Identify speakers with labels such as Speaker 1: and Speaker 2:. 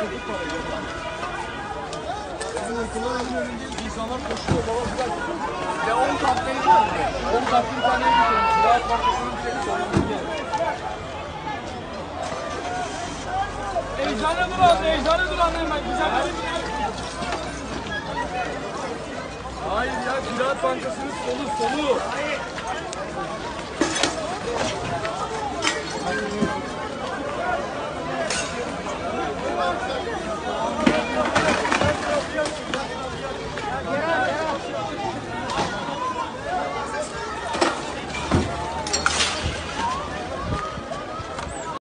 Speaker 1: İnsanlar koşuyor, baba bırak. Ya 10 tatlıyı var. 10 tatlıyı taneye gidiyorum. Ziraat Bankası'nın bir şey sorumlu. Eczane duran hemen. Güzel bir şey. Hayır ya, Ziraat Bankası'nın solu.